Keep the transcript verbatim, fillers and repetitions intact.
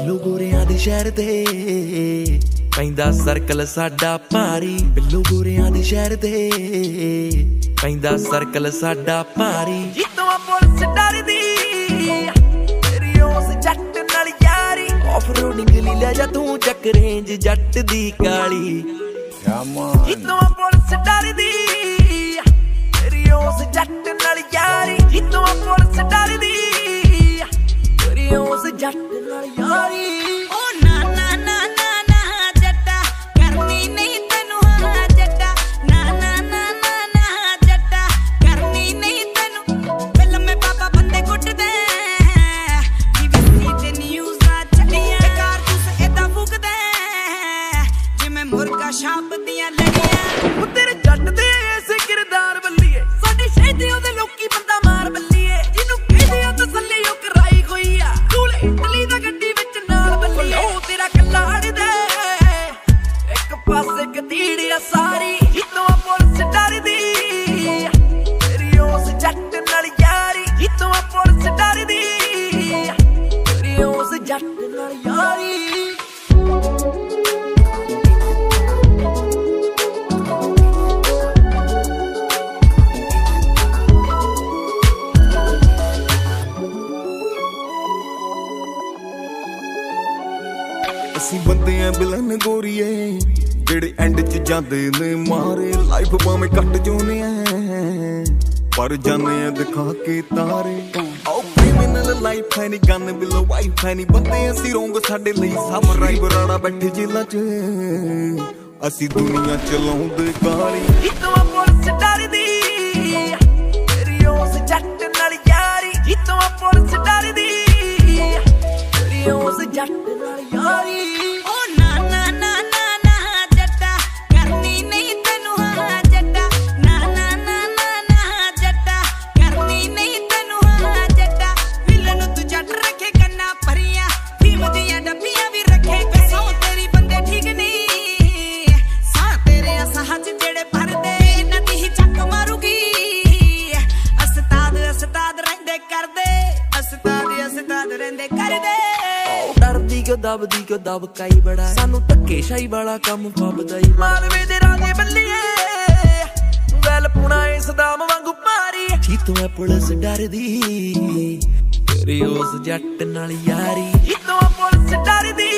ਬਿੱਲੂ ਗੋਰਿਆਂ ਦੇ ਸ਼ਹਿਰ ਤੇ ਪੈਂਦਾ ਸਰਕਲ ਸਾਡਾ ਭਾਰੀ ਬਿੱਲੂ ਗੋਰਿਆਂ ਦੇ ਸ਼ਹਿਰ ਤੇ ਪੈਂਦਾ ਸਰਕਲ ਸਾਡਾ ਭਾਰੀ ਜਿੱਤੋਂ ਪੁਲਿਸ ਡਰਦੀ ਤੇਰੀ ਉਸ ਜੱਟ ਨਾਲ ਯਾਰੀ ਆਫ ਰੋਡਿੰਗ ਲਈ ਲੈ ਜਾ ਤੂੰ ਚੱਕ ਰੇਂਜ ਜੱਟ ਦੀ ਕਾਲੀ ਜਿੱਤੋਂ ਪੁਲਿਸ ਡਰਦੀ ਤੇਰੀ ਉਸ ਜੱਟ ਨਾਲ ਯਾਰੀ ਜਿੱਤੋਂ ਪੁਲਿਸ ਡਰਦੀ ਤੇਰੀ ਉਸ ਜੱਟ ਨਾਲ ਯਾਰੀ ਜਾਂਦੇ ਨੇ ਮਾਰੇ ਲਾਈਫ ਭਾਵੇਂ ਕੱਟ ਜੋਨੇ ਐ ਪਰ ਜਾਨੇ ਆ ਦਿਖਾ ਕੇ ਤਾਰੇ ਆਓ ਕ੍ਰਿਮੀਨਲ ਲਾਈਫ ਹੈ ਨੀ ਗਨ ਬਿਲੋ ਵਾਈਫ ਹੈ ਨੀ ਬੰਦੇ ਅਸੀਂ ਰੋਂਗ ਸਾਡੇ ਲਈ ਸਭ ਰਾਈ ਬਰਾੜਾ ਬੈਠੇ ਜੇਲਾਂ 'ਚ ਅਸੀਂ ਦੁਨੀਆ ਚਲਾਉਂਦੇ ਕਾਲੀ ਜਿੱਤੋਂ ਪੁਲਿਸ ਡਰਦੀ ਤੇਰੀ ਉਸ ਜੱਟ ਨਾਲ ਯਾਰੀ ਜਿੱਤੋਂ ਪੁਲਿਸ ਡਰਦੀ ਤੇਰੀ ਉਸ ਜੱਟ ਨਾਲ ਯਾਰੀ ਦਬਦੀ ਕਿਉਂ ਦਬਕਾਈ ਬੜਾ ਸਾਨੂੰ ਧੱਕੇ ਸ਼ਾਹੀ ਵਾਲਾ ਕੰਮ ਫੱਬਦਾ ਈ ਮਾਲਵੇ ਦੇ ਰਾਜੇ ਬੱਲੀਏ ਗੱਲ ਪੁਣਾ ਇਸ ਦਾਮ ਵਾਂਗੂ ਭਾਰੀ ਜਿੱਤੋਂ ਐ ਪੁਲਿਸ ਡਰਦੀ ਤੇਰੀ ਉਸ ਜੱਟ ਨਾਲ ਯਾਰੀ ਜਿੱਤੋਂ ਪੁਲਿਸ ਡਰਦੀ